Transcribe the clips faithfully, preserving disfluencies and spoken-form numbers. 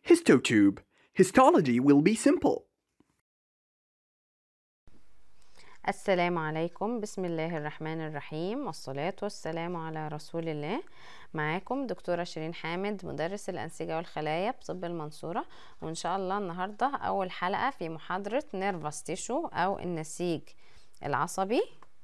Histotube. Histology will be simple. السلام عليكم. بسم الله الرحمن الرحيم، والصلاة والسلام على رسول الله. معاكم دكتورة شيرين حامد، مدرس الأنسجة والخلايا بطب المنصورة، وإن شاء الله النهاردة أول حلقة في محاضرة nervous tissue أو النسيج العصبي.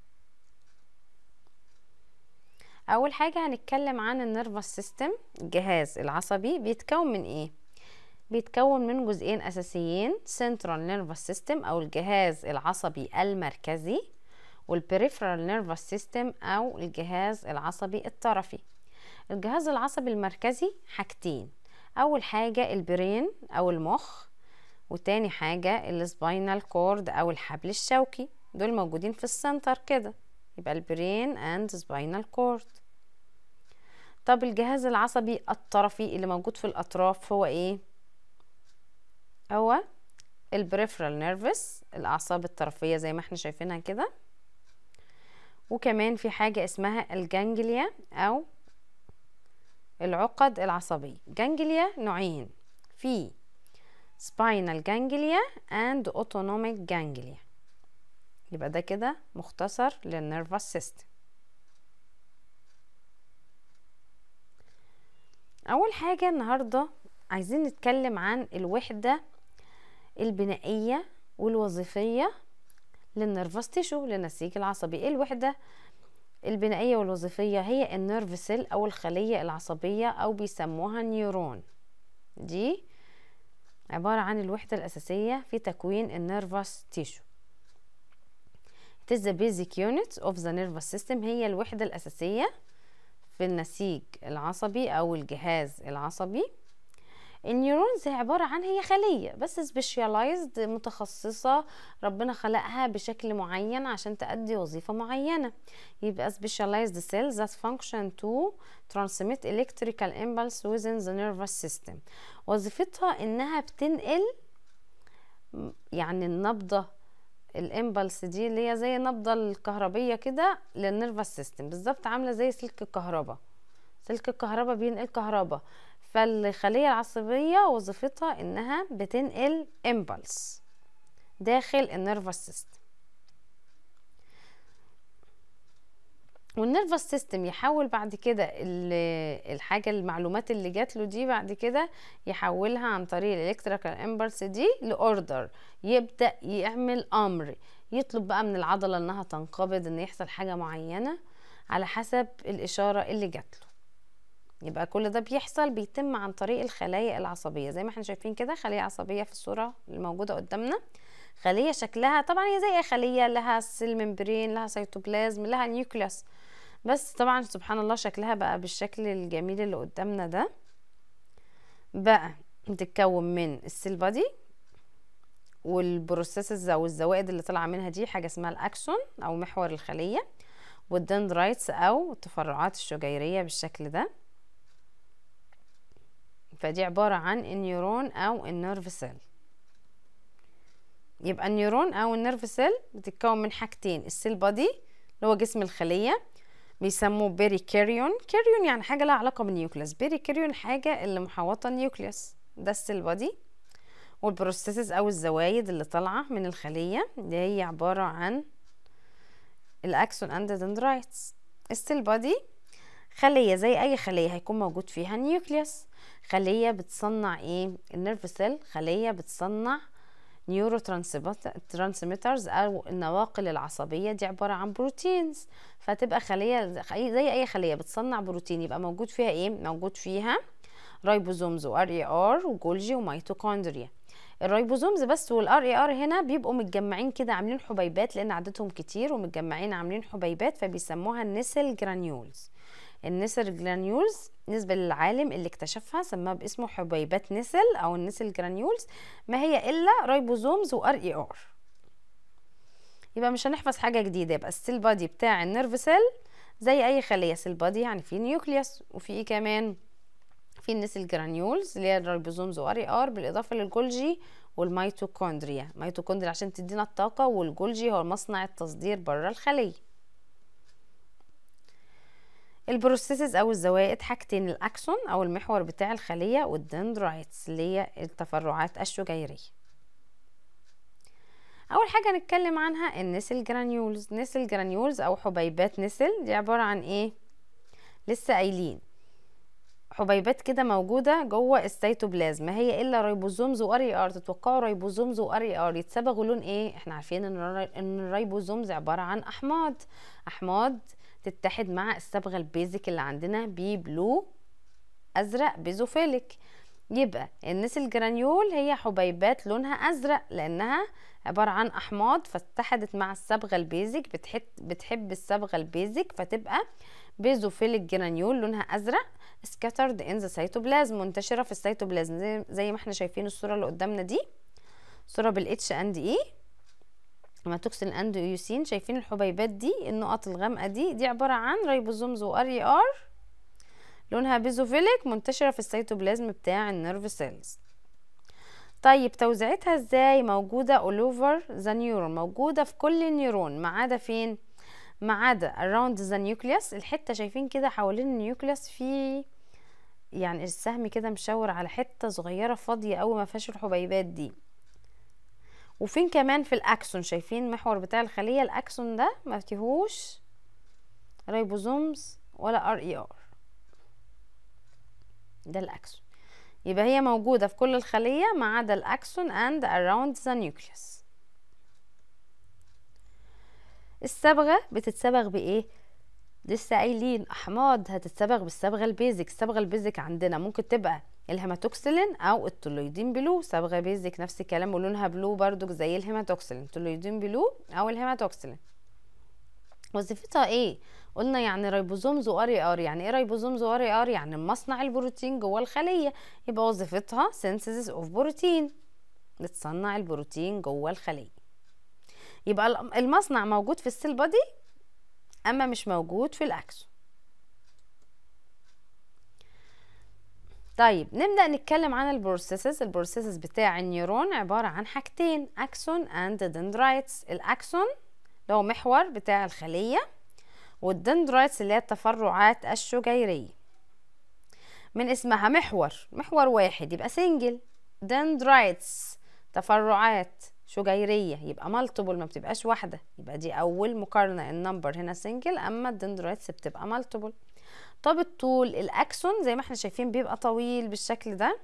أول حاجة هنتكلم عن النيرفس سيستم. الجهاز العصبي بيتكون من إيه؟ بيتكون من جزئين أساسيين، Central Nervous System أو الجهاز العصبي المركزي، والPeripheral Nervous System أو الجهاز العصبي الطرفي. الجهاز العصبي المركزي حاجتين، أول حاجة البرين أو المخ، وتاني حاجة السباينال كورد أو الحبل الشوكي. دول موجودين في السنتر كده، يبقى البرين and spinal cord. طب الجهاز العصبي الطرفي اللي موجود في الأطراف هو إيه؟ هو البريفرال نيرفس، الأعصاب الطرفية زي ما احنا شايفينها كده، وكمان في حاجة اسمها الجانجليا أو العقد العصبية. جانجليا نوعين، في spinal ganglia and autonomic ganglia. يبقى ده كده مختصر للنيرفس سيستم. أول حاجة النهاردة عايزين نتكلم عن الوحدة البنائية والوظيفية للنيرفس تيشو، للنسيج العصبي. ايه الوحدة البنائية والوظيفية؟ هي النيرف سيل او الخلية العصبية او بيسموها نيورون. دي عبارة عن الوحدة الأساسية في تكوين النيرفس تيشو. It is the basic unit of the nervous system. هي الوحدة الأساسية في النسيج العصبي او الجهاز العصبي. النيورونز عبارة عن هي خلية بس سبيشاليزد، متخصصة، ربنا خلقها بشكل معين عشان تأدي وظيفة معينة. يبقى specialized cells that function to transmit electrical impulse within the nervous system. وظيفتها انها بتنقل يعني النبضة، الامبلس دي اللي هي زي النبضة الكهربية كده للنيرفس سيستم، بالظبط عاملة زي سلك الكهرباء. سلك الكهرباء بينقل كهرباء، فالخلية العصبية وظيفتها انها بتنقل امبلس داخل النيرفس سيستم. والنيرفس سيستم يحول بعد كده الحاجة المعلومات اللي جات له دي، بعد كده يحولها عن طريق الالكتريكال امبلس دي لاوردر، يبدأ يعمل امر، يطلب بقى من العضلة انها تنقبض، ان يحصل حاجة معينة على حسب الاشارة اللي جات له. يبقى كل ده بيحصل بيتم عن طريق الخلايا العصبية زي ما احنا شايفين كده. خلية عصبية في الصورة الموجودة قدامنا، خلية شكلها طبعا هي زي اي خلية، لها سيل ممبرين، لها سيتوبلازم، لها نيوكليوس، بس طبعا سبحان الله شكلها بقى بالشكل الجميل اللي قدامنا ده. بقى بتتكون من السيل بادي والبروسيسز او الزوائد اللي طالعه منها دي حاجه اسمها الاكسون او محور الخليه، والدندرايتس او التفرعات الشجيريه بالشكل ده. فدي عبارة عن النيورون او النيرف سيل. يبقى النيورون او النيرف سيل بتتكون من حاجتين، السيل بادي اللي هو جسم الخلية بيسموه بيريكاريون، كاريون يعني حاجة لها علاقة بالنيوكليوس، بيريكاريون حاجة اللي محوطة النيوكليوس، ده السيل بادي. والبروسيسز او الزوايد اللي طالعة من الخلية اللي هي عبارة عن الاكسون اند دندرايتس. السيل بادي خلية زي اي خلية هيكون موجود فيها نيوكليوس. خلية بتصنع ايه؟ النيرف سيل خلية بتصنع نيورو ترانسميترز او النواقل العصبية، دي عبارة عن بروتينز. فتبقى خلية زي اي خلية بتصنع بروتين، يبقى موجود فيها ايه؟ موجود فيها رايبوزومز وار اي ار وجولجي وميتوكوندريا. الرايبوزومز بس والار اي ار هنا بيبقوا متجمعين كده عاملين حبيبات، لان عددهم كتير ومتجمعين عاملين حبيبات، فبيسموها النسل جرانيولز. النسل جرانيولز نسبة للعالم اللي اكتشفها سماها باسمه حبيبات نسل او النسل جرانيولز، ما هي الا رايبوزومز وار اي ار. يبقى مش هنحفظ حاجة جديدة. يبقى السيل بادي بتاع النيرف سيل زي اي خلية، سيل بادي يعني في نيوكليوس، وفي ايه كمان؟ في النسل جرانيولز اللي هي الرايبوزومز وار اي ار، بالاضافة للجولجي والميتوكوندريا. ميتوكوندريا عشان تدينا الطاقة، والجولجي هو مصنع التصدير بره الخلية. البروسيسز او الزوائد حاجتين، الاكسون او المحور بتاع الخلية والدندرايتس اللي هي التفرعات الشجيرية. اول حاجة هنتكلم عنها النسل جرانيولز. نسل جرانيولز او حبيبات نسل دي عبارة عن ايه؟ لسه قايلين حبيبات كده موجودة جوه السيتوبلازم، ما هي الا ريبوزومز وار اي ار. تتوقعوا ريبوزومز وار اي ار يتصبغوا لون ايه؟ احنا عارفين ان ان الريبوزومز عبارة عن احماض، احماض تتحد مع الصبغة البيزك اللي عندنا ببلو ازرق بيزوفيليك. يبقى النسل جرانيول هي حبيبات لونها ازرق لانها عبارة عن احماض فاتحدت مع الصبغة البيزك، بتحب بتحب الصبغة البيزك فتبقى بيزوفيليك جرانيول لونها ازرق. scattered in the cytoplasm منتشرة في السيتوبلازم زي, زي ما احنا شايفين الصورة اللي قدامنا دي، صورة بالاتش اند اي هيماتوكسين اند ايوسين. شايفين الحبيبات دي النقط الغامقة دي دي عبارة عن ريبوزومز وار اي ار لونها بيزوفيليك منتشرة في السيتوبلازم بتاع النيرف سيلز. طيب توزيعتها ازاي؟ موجودة all over the neuron، موجودة في كل النيورون ما عدا فين؟ ما عدا around the nucleus، الحتة شايفين كده حوالين النيوكليوس في يعني السهم كده مشاور على حتة صغيرة فاضية قوي ما فيهاش الحبيبات دي. وفين كمان؟ في الاكسون. شايفين المحور بتاع الخلية الاكسون ده ما فيهوش ريبوزومز ولا ار اي ار، ده الاكسون. يبقى هي موجودة في كل الخلية ما عدا الاكسون and around the nucleus. الصبغة بتتصبغ بايه؟ لسه قايلين احماض هتتصبغ بالصبغه البيزك. الصبغه البيزك عندنا ممكن تبقى الهيماتوكسلين او التولويدين بلو، صبغه بيزك نفس الكلام ولونها بلو برضو زي الهيماتوكسلين، تولويدين بلو او الهيماتوكسلين. وظيفتها ايه؟ قلنا يعني ريبوزومز وار اي ار. يعني ايه ريبوزومز وار اي ار؟ يعني مصنع البروتين جوه الخليه. يبقى وظيفتها سينثيسيس اوف بروتين، بتصنع البروتين جوه الخليه. يبقى المصنع موجود في السيل بادي اما مش موجود في الاكسون. طيب نبدأ نتكلم عن البروسيسز. البروسيسز بتاع النيورون عبارة عن حاجتين اكسون اند دندرايتس. الاكسون اللي هو محور بتاع الخلية، والدندرايتس اللي هي التفرعات الشجيرية. من اسمها محور، محور واحد يبقى سنجل، دندرايتس تفرعات شجيرية يبقى مالتيبل ما بتبقاش واحدة، يبقى دي اول مقارنة. النمبر هنا سنجل اما الدندرايتس بتبقى مالتيبل. طب الطول، الاكسون زي ما احنا شايفين بيبقى طويل بالشكل ده،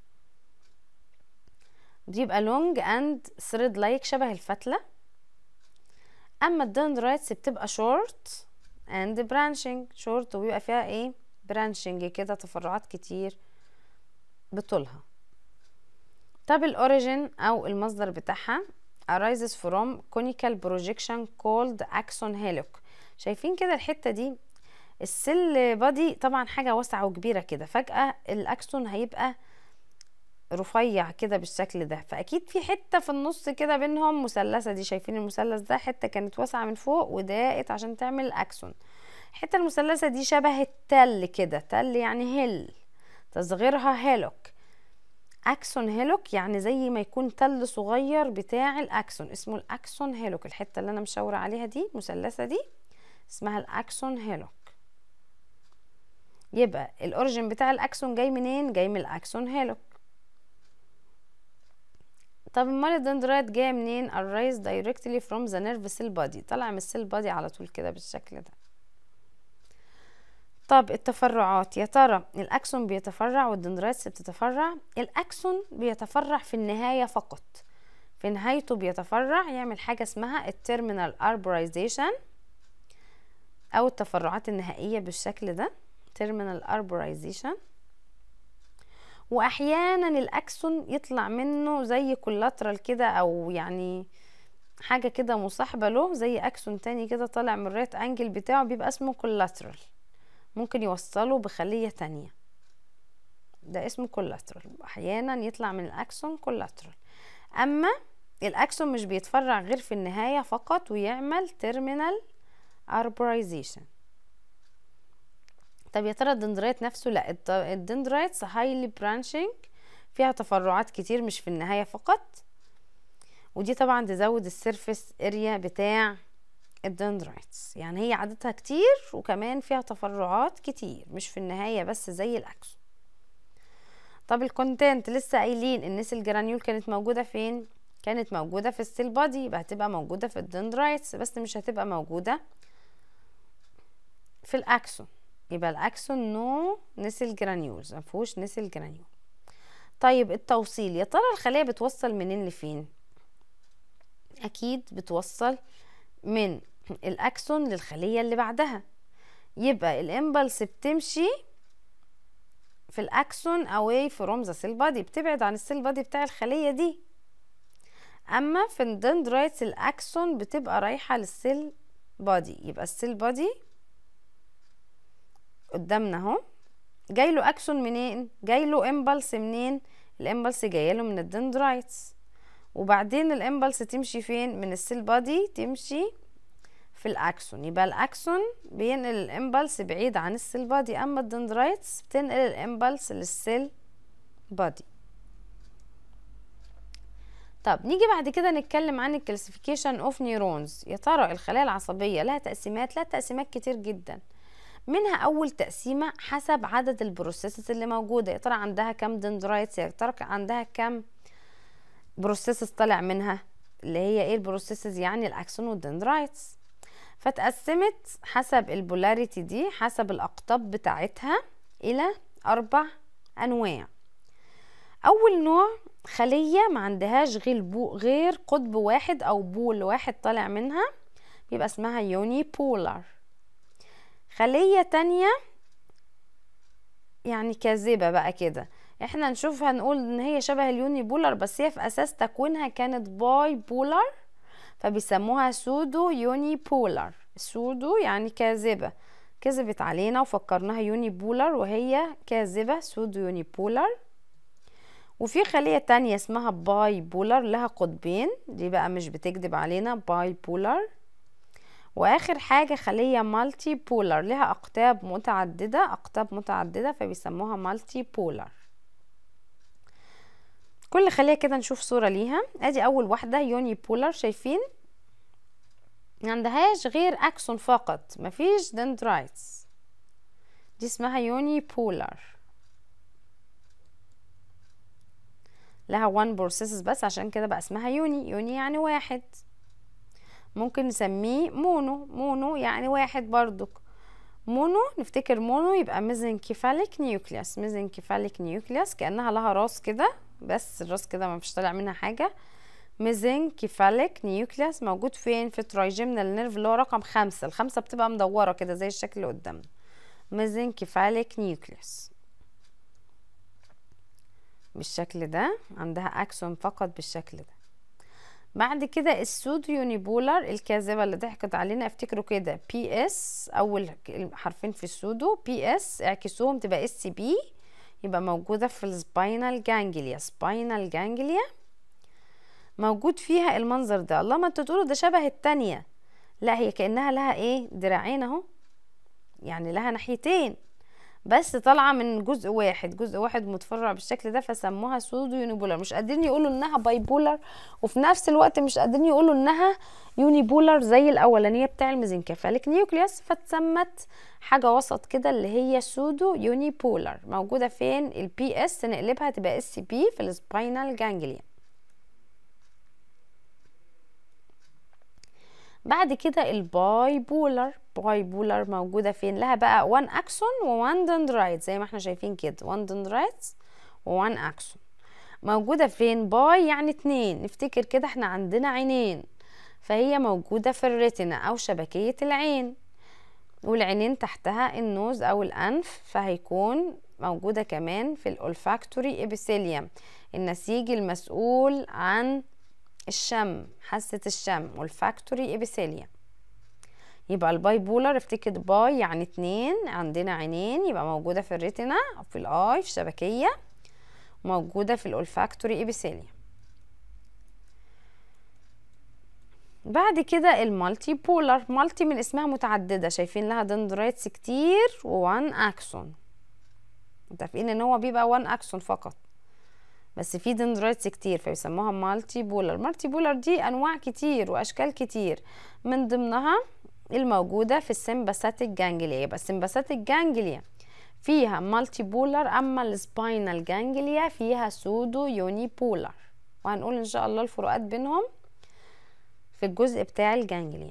بيبقى لونج اند ثريد لايك شبه الفتلة. اما الدندرايتس بتبقى شورت اند برانشنج، شورت وبيبقى فيها ايه؟ برانشنج كده تفرعات كتير بطولها. طب الاوريجين او المصدر بتاعها arises from conical projection called axon helix. شايفين كده الحتة دي السيل بادي طبعا حاجة واسعة وكبيرة كده، فجأة الاكسون هيبقى رفيع كده بالشكل ده، فاكيد في حتة في النص كده بينهم مثلثة. دي شايفين المثلث ده حتة كانت واسعة من فوق وضاقت عشان تعمل الاكسون. الحتة المثلثة دي شبه التل كده، تل يعني هيل، تصغيرها هيلوك. اكسون هيلوك يعني زي ما يكون تل صغير بتاع الاكسون، اسمه الاكسون هيلوك. الحتة اللي انا مشاورة عليها دي مثلثة دي اسمها الاكسون هيلوك. يبقى الاوريجين بتاع الاكسون جاي منين؟ جاي من الاكسون هيلوك. طب امال الدندرايت جايه منين؟ arise directly from the nerve cell body، طالع من السيل بادي على طول كده بالشكل ده. طب التفرعات، يا ترى الاكسون بيتفرع والدندرايتس بتتفرع؟ الاكسون بيتفرع في النهايه فقط، في نهايته بيتفرع يعمل حاجه اسمها التيرمينال اربورايزيشن او التفرعات النهائيه بالشكل ده، terminal arborization. واحيانا الاكسون يطلع منه زي كولاترال كده او يعني حاجة كده مصاحبة له زي اكسون تاني كده طالع من الريت انجل بتاعه بيبقى اسمه كولاترال، ممكن يوصله بخلية تانية، ده اسمه كولاترال. احيانا يطلع من الاكسون كولاترال. اما الاكسون مش بيتفرع غير في النهاية فقط ويعمل terminal arborization. طب يا ترى الدندرايت نفسه؟ لا، الدندرايتس هايلي برانشنج، فيها تفرعات كتير مش في النهاية فقط، ودي طبعا تزود السيرفيس اريا بتاع الدندرايتس، يعني هي عددها كتير وكمان فيها تفرعات كتير، مش في النهاية بس زي الأكسون. طب الكونتنت لسه قايلين النسل جرانيول كانت موجودة فين؟ كانت موجودة في السيل بادي، يبقى هتبقى موجودة في الدندرايتس بس مش هتبقى موجودة في الأكسون. يبقى الأكسون نو نسل جرانيولز، مفهوش نسل جرانيول. طيب التوصيل، يا ترى الخلية بتوصل منين لفين؟ أكيد بتوصل من الأكسون للخلية اللي بعدها، يبقى الإمبلس بتمشي في الأكسون away from the cell body، بتبعد عن السيل بادي بتاع الخلية دي. أما في الدندرايتس الأكسون بتبقى رايحة للسيل بادي، يبقى السيل بادي قدامنا اهو، جايله أكسون منين؟ جايله إمبلس منين؟ الإمبلس جايله من الدندرايتس، وبعدين الإمبلس تمشي فين؟ من السيل بادي تمشي في الأكسون، يبقى الأكسون بينقل الإمبلس بعيد عن السيل بادي، أما الدندرايتس بتنقل الإمبلس للسيل بادي. طب نيجي بعد كده نتكلم عن الكلاسيفيكيشن اوف نيورونز. يا ترى الخلايا العصبية لها تقسيمات؟ لها تقسيمات كتير جدا، منها أول تقسيمة حسب عدد البروسيسز اللي موجودة. يا ترى عندها كام دندرايتس؟ يا ترى عندها كام بروسيسز طالع منها؟ اللي هي ايه البروسيسز؟ يعني الأكسون والدندرايتس. فتقسمت حسب البولاريتي دي، حسب الأقطاب بتاعتها، إلى أربع أنواع. أول نوع خلية ما عندهاش غير بو غير قطب واحد أو بول واحد طالع منها، بيبقى اسمها يوني بولار. خلية تانية يعني كاذبة بقى كده، احنا نشوفها نقول ان هي شبه اليوني بولار، بس هي في أساس تكوينها كانت باي بولار، فبيسموها سودو يوني بولار. سودو يعني كاذبة، كذبت علينا وفكرناها يوني بولار وهي كاذبة، سودو يوني بولار. وفي خلية تانية اسمها باي بولار لها قطبين، دي بقى مش بتكذب علينا، باي بولار. واخر حاجة خلية مالتي بولار لها اقطاب متعددة، اقطاب متعددة فبيسموها مالتي بولار. كل خلية كده نشوف صورة ليها. ادي اول واحدة يوني بولار، شايفين معندهاش غير اكسون فقط، مفيش دندرايتس، دي اسمها يوني بولار، لها وان بروسيسز بس، عشان كده بقى اسمها يوني. يوني يعني واحد، ممكن نسميه مونو، مونو يعني واحد برضك. مونو نفتكر مونو يبقى ميزنكيفاليك نيوكليوس، ميزنكيفاليك نيوكليوس كأنها لها راس كده، بس الراس كده ما فيش طالع منها حاجة. ميزنكيفاليك نيوكليوس موجود فين؟ في ترايجيمنال نيرف اللي هو رقم خمسة، الخمسة بتبقى مدورة كده زي الشكل اللي قدامنا، ميزنكيفاليك نيوكليوس بالشكل ده، عندها اكسون فقط بالشكل ده. بعد كده السودو يونيبولار الكاذبة اللي ضحكت علينا، افتكروا كده بي اس، اول حرفين في السودو بي اس اعكسوهم تبقى اس بي، يبقى موجودة في السباينال جانجليا، سباينال جانجليا موجود فيها المنظر ده. الله، ما انتوا تقولوا ده شبه التانية، لا هي كأنها لها ايه، دراعين اهو، يعني لها ناحيتين بس طالعه من جزء واحد، جزء واحد متفرع بالشكل ده، فسموها سودو يونيبولار. مش قادرين يقولوا انها بايبولار وفي نفس الوقت مش قادرين يقولوا انها يونيبولار زي الاولانيه بتاع الميزنكيفاليك نيوكليوس، فتسمت حاجه وسط كده اللي هي سودو يونيبولار. موجوده فين؟ البي اس نقلبها تبقى اس بي في السباينال جانجليا. بعد كده الباي بولار، باي بولار موجودة فين؟ لها بقى وان اكسون ووان دندرايت زي ما احنا شايفين كده، وان دندرايت ووان اكسون. موجودة فين؟ باي يعني اتنين، نفتكر كده احنا عندنا عينين، فهي موجودة في الريتنا او شبكية العين، والعينين تحتها النوز او الانف، فهيكون موجودة كمان في الأولفاكتوري إبيثيليوم، النسيج المسؤول عن الشم، حاسة الشم، والفاكتوري إبيثيليوم. يبقى الباي بولر افتكر باي يعني اتنين، عندنا عينين، يبقى موجودة في الريتنا أو في الآي في شبكية، موجودة في الأولفاكتوري إبيثيليوم. بعد كده المالتي بولر، مالتي من اسمها متعددة، شايفين لها دندرايتس كتير ووان أكسون، متفقين ان هو بيبقى وان أكسون فقط، بس في دندرايتس كتير فبيسموها مالتي بولر. مالتي بولر دي انواع كتير واشكال كتير، من ضمنها الموجوده في السمباثيك جانجليا. يبقى السمباثيك جانجليا فيها مالتي بولر، اما السباينال جانجليا فيها سودو يوني بولر، وهنقول ان شاء الله الفروقات بينهم في الجزء بتاع الجانجليا.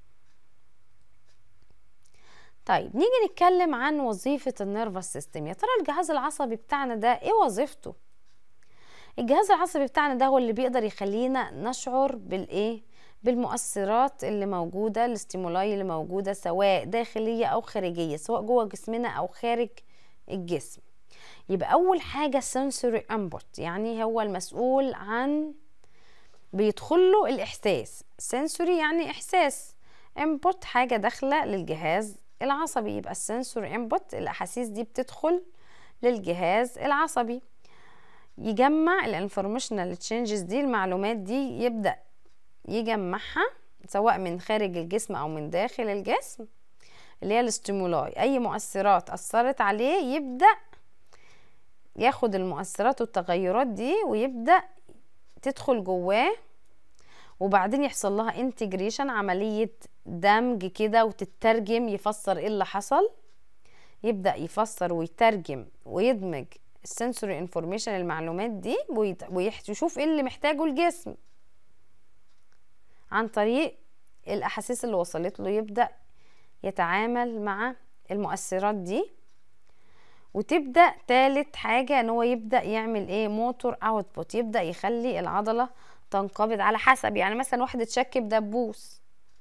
طيب نيجي نتكلم عن وظيفة النيرفس سيستم. يا ترى الجهاز العصبي بتاعنا ده ايه وظيفته؟ الجهاز العصبي بتاعنا ده هو اللي بيقدر يخلينا نشعر بالايه، بالمؤثرات اللي موجودة، الاستيمولاي اللي موجودة سواء داخلية او خارجية، سواء جوه جسمنا او خارج الجسم. يبقى اول حاجة sensory input، يعني هو المسؤول عن بيدخله الاحساس. sensory يعني احساس، input حاجة داخلة للجهاز العصبي. يبقى السنسور انبوت، الاحاسيس دي بتدخل للجهاز العصبي، يجمع الانفورميشنال تشينجز دي، المعلومات دي يبدأ يجمعها سواء من خارج الجسم او من داخل الجسم، اللي هي الاستيمولاي. اي مؤثرات اثرت عليه يبدأ ياخد المؤثرات والتغيرات دي ويبدأ تدخل جواه، وبعدين يحصل لها انتجريشن، عملية دمج كده، وتترجم، يفسر ايه اللي حصل، يبدأ يفسر ويترجم ويدمج السنسوري انفورميشن، المعلومات دي، ويشوف ايه اللي محتاجه الجسم عن طريق الاحاسيس اللي وصلت له. يبدأ يتعامل مع المؤثرات دي. وتبدأ تالت حاجة ان هو يبدأ يعمل ايه، موتور اوتبوت، يبدأ يخلي العضلة تنقبض على حسب، يعني مثلا واحد اتشك بدبوس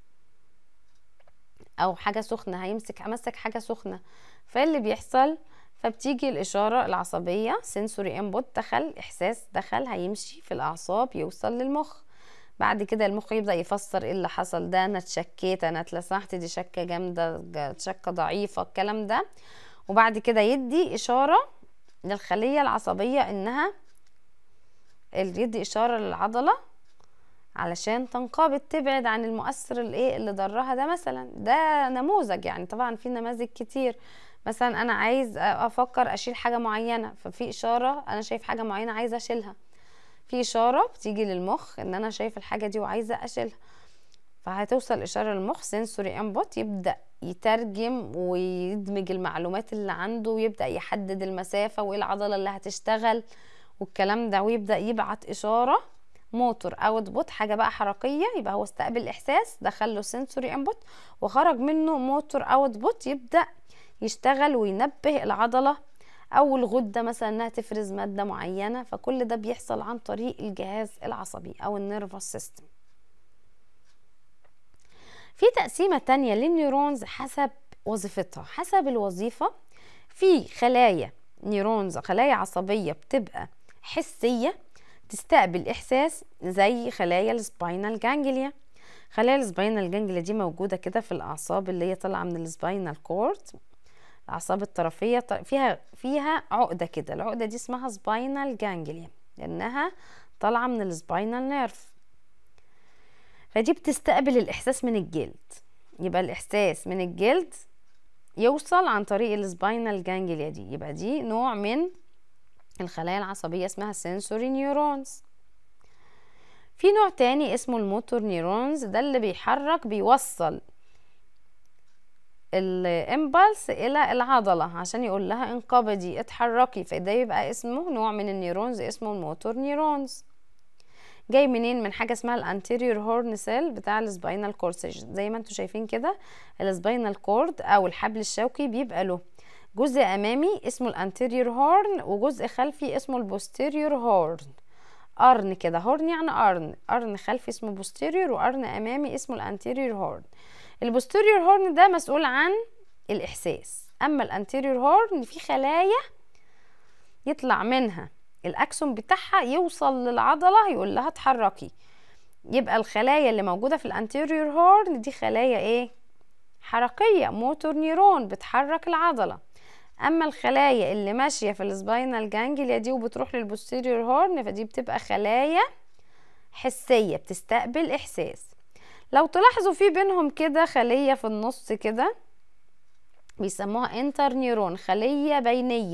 او حاجه سخنه، هيمسك امسك حاجه سخنه، فاللي بيحصل فبتيجي الاشاره العصبيه سنسوري انبوت، دخل احساس، دخل هيمشي في الاعصاب يوصل للمخ. بعد كده المخ يبدا يفسر ايه اللي حصل ده، انا اتشكيت، انا اتلسعت، دي شكه جامده، شكه ضعيفه، الكلام ده. وبعد كده يدي اشاره للخليه العصبيه انها يدي اشاره للعضله علشان تنقبض، تبعد عن المؤثر الايه اللي ضرها ده. مثلا ده نموذج، يعني طبعا في نماذج كتير. مثلا انا عايز افكر اشيل حاجه معينه، ففي اشاره انا شايف حاجه معينه عايزه اشيلها، في اشاره بتيجي للمخ ان انا شايف الحاجه دي وعايزه اشيلها، فهتوصل اشاره للمخ سنسوري انبوت، يبدا يترجم ويدمج المعلومات اللي عنده، ويبدا يحدد المسافه وايه العضله اللي هتشتغل والكلام ده، ويبدا يبعت اشاره موتور اوتبوت، حاجه بقى حركيه. يبقى هو استقبل احساس، دخل له سنسوري انبوت، وخرج منه موتور اوتبوت، يبدا يشتغل وينبه العضله او الغده مثلا انها تفرز ماده معينه. فكل ده بيحصل عن طريق الجهاز العصبي او النيرفس سيستم. في تقسيمه تانية للنيورونز حسب وظيفتها، حسب الوظيفه. في خلايا نيورونز، خلايا عصبيه بتبقى حسيه، تستقبل احساس، زي خلايا السباينال جانجليا. خلايا السباينال جانجليا دي موجوده كده في الاعصاب اللي هي طالعه من السباينال كورد، الاعصاب الطرفيه، فيها فيها عقده كده، العقده دي اسمها سباينال جانجليا لانها طالعه من السباينال نيرف، فدي بتستقبل الاحساس من الجلد. يبقى الاحساس من الجلد يوصل عن طريق السباينال جانجليا دي. يبقى دي نوع من الخلايا العصبية اسمها سنسوري نيورونز. في نوع تاني اسمه الموتور نيورونز، ده اللي بيحرك، بيوصل الامبلس الى العضلة عشان يقول لها انقبضي، اتحركي، فده يبقى اسمه نوع من النيورونز اسمه الموتور نيورونز. جاي منين؟ من حاجة اسمها الانتيريور هورن سيل بتاع السباينال كورد. زي ما انتم شايفين كده السباينال كورد او الحبل الشوكي بيبقى له جزء امامي اسمه الانتيريور هورن، وجزء خلفي اسمه البوستيريور هورن. قرن كده، هورن يعني قرن، قرن خلفي اسمه بوستيريور، وقرن امامي اسمه الانتيريور هورن. البوستيريور هورن ده مسؤول عن الاحساس، اما الانتيريور هورن في خلايا يطلع منها الاكسون بتاعها يوصل للعضله يقول لها اتحركي. يبقى الخلايا اللي موجوده في الانتيريور هورن دي خلايا ايه؟ حركيه، موتور نيرون بتحرك العضله. اما الخلايا اللي ماشيه في السباينال جانجليا دي وبتروح للبوستيريور هورن فدي بتبقى خلايا حسيه، بتستقبل احساس. لو تلاحظوا في بينهم كده خليه في النص كده بيسموها انتر نيرون، خليه بينيه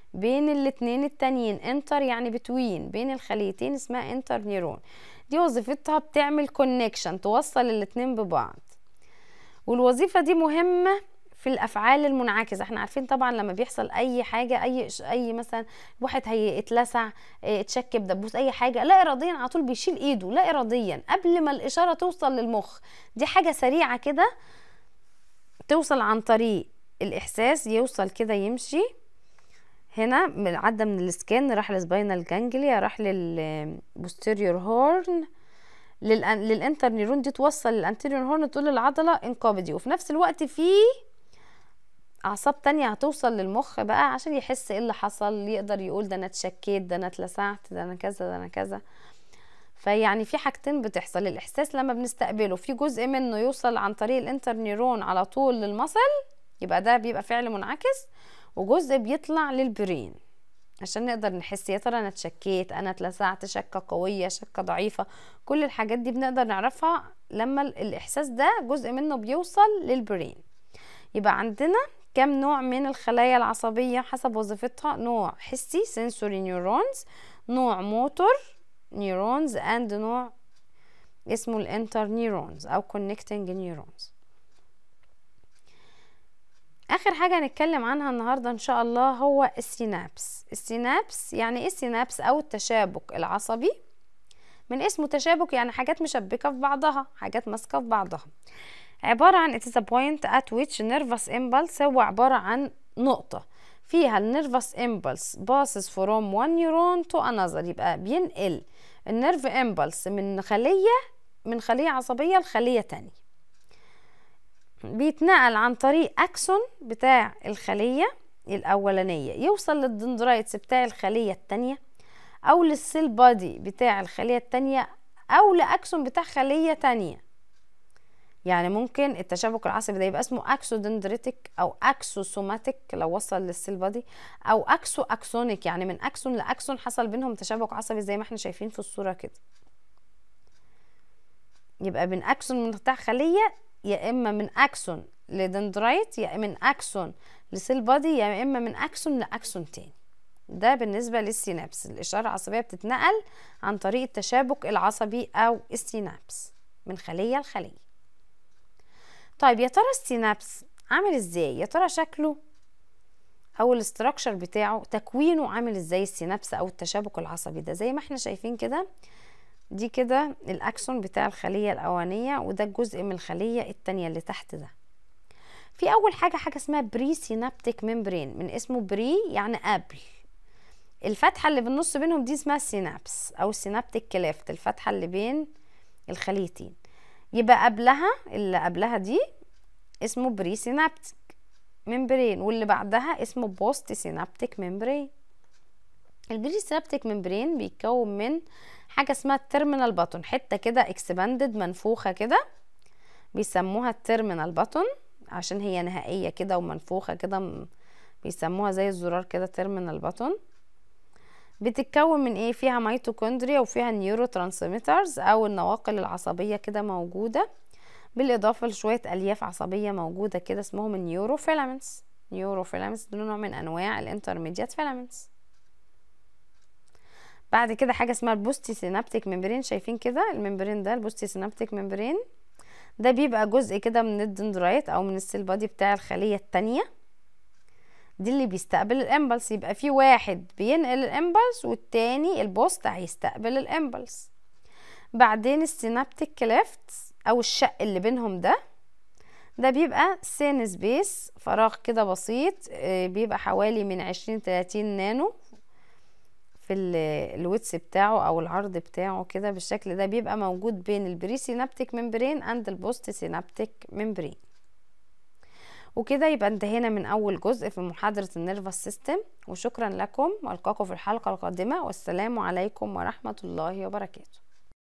بين الاتنين التانيين. انتر يعني بتوين، بين الخليتين اسمها انتر نيرون. دي وظيفتها بتعمل كونكشن، توصل الاتنين ببعض. والوظيفة دي مهمة في الافعال المنعكسه. احنا عارفين طبعا لما بيحصل اي حاجه، اي اي مثلا واحد هيتلسع، اتشكب دبوس، اي حاجه، لا اراديا على طول بيشيل ايده لا اراديا قبل ما الاشاره توصل للمخ. دي حاجه سريعه كده توصل عن طريق الاحساس، يوصل كده يمشي هنا، عدى من السكان راح للسباينال جانجليا، راح للبوستيريور هورن، للانتر نيرون، دي توصل للانتيريور هورن تقول للعضله انقبضي. وفي نفس الوقت في اعصاب تانية هتوصل للمخ بقى عشان يحس ايه اللي حصل، يقدر يقول ده انا اتشكيت، ده انا اتلسعت، ده انا كذا، ده انا كذا. فيعني في حاجتين بتحصل. الاحساس لما بنستقبله في جزء منه يوصل عن طريق الانتر نيرون على طول للمصل، يبقى ده بيبقى فعل منعكس، وجزء بيطلع للبرين عشان نقدر نحس يا ترى انا اتشكيت، انا اتلسعت، شكه قويه، شكه ضعيفه. كل الحاجات دي بنقدر نعرفها لما الاحساس ده جزء منه بيوصل للبرين. يبقى عندنا كم نوع من الخلايا العصبيه حسب وظيفتها؟ نوع حسي sensory neurons، نوع موتور neurons، and نوع اسمه الانتر نيورونز او connecting neurons. اخر حاجه هنتكلم عنها النهارده ان شاء الله هو السينابس. السينابس يعني ايه؟ السينابس او التشابك العصبي، من اسمه تشابك يعني حاجات مشبكه في بعضها، حاجات ماسكه في بعضها. عباره عن it is a point at which nervous impulse، هو عباره عن نقطه فيها النيرفس امبلس passes from one neuron to another، يبقى بينقل النيرف امبلس من خليه من خليه عصبيه لخليه تانية، بيتنقل عن طريق اكسون بتاع الخليه الاولانيه يوصل للدندرايتس بتاع الخليه التانية، او للسيل بادي بتاع الخليه التانية، او لاكسون بتاع خليه تانية. يعني ممكن التشابك العصبي ده يبقى اسمه اكسودندريتك او اكسوسوماتيك لو وصل للسيل بادي، او اكسو اكسونيك يعني من اكسون لاكسون حصل بينهم تشابك عصبي زي ما احنا شايفين في الصوره كده. يبقى من اكسون من بتاع خليه، يا اما من اكسون لدندرايت، يا من اكسون لسيل بادي، يا اما من اكسون لاكسون تاني. ده بالنسبه للسينابس. الاشاره العصبيه بتتنقل عن طريق التشابك العصبي او السينابس من خليه لخليه. طيب يا ترى السينابس عامل ازاي؟ يا ترى شكله او الاستراكشر بتاعه تكوينه عامل ازاي؟ السينابس او التشابك العصبي ده زي ما احنا شايفين كده، دي كده الاكسون بتاع الخليه الاولانيه، وده الجزء من الخليه التانية اللي تحت ده. في اول حاجه حاجه اسمها بري سينابتيك ممبرين، من اسمه بري يعني قبل. الفتحه اللي بالنص بينهم دي اسمها السينابس او السينابتيك كليفت، الفتحه اللي بين الخليتين. يبقى قبلها اللي قبلها دي اسمه بري سينابتيك ممبرين، واللي بعدها اسمه بوست سينابتيك ممبرين. البري سينابتيك ممبرين بيتكون من حاجه اسمها التيرمينال باتون، حته كده اكسباندد منفوخه كده بيسموها التيرمينال باتون عشان هي نهائيه كده ومنفوخه كده، بيسموها زي الزرار كده تيرمينال باتون. بتتكون من ايه؟ فيها ميتوكوندريا وفيها نيورو ترانسميترز او النواقل العصبيه كده موجوده، بالاضافه لشويه الياف عصبيه موجوده كده اسمهم النيورو فيلامنتس. نيورو فيلامنتس دول نوع من انواع الانترميديات فيلامنتس. بعد كده حاجه اسمها البوستي سينابتيك ممبرين، شايفين كده الممبرين ده البوستي سينابتيك ممبرين، ده بيبقى جزء كده من الدندرايت او من السيل بادي بتاع الخليه التانية، دي اللي بيستقبل الامبلس. يبقى في واحد بينقل الامبلس والتاني البوست هيستقبل الامبلس. بعدين السينابتيك كليفت او الشق اللي بينهم ده ده بيبقى سين سبيس، فراغ كده بسيط، بيبقى حوالي من عشرين تلاتين نانو في الويتس بتاعه او العرض بتاعه كده بالشكل ده، بيبقى موجود بين البري سينابتيك ممبرين اند البوست سينابتيك ممبرين. وكده يبقى انتهينا من اول جزء في محاضرة النيرفس سيستم، وشكرا لكم، والقاكم في الحلقة القادمة، والسلام عليكم ورحمة الله وبركاته.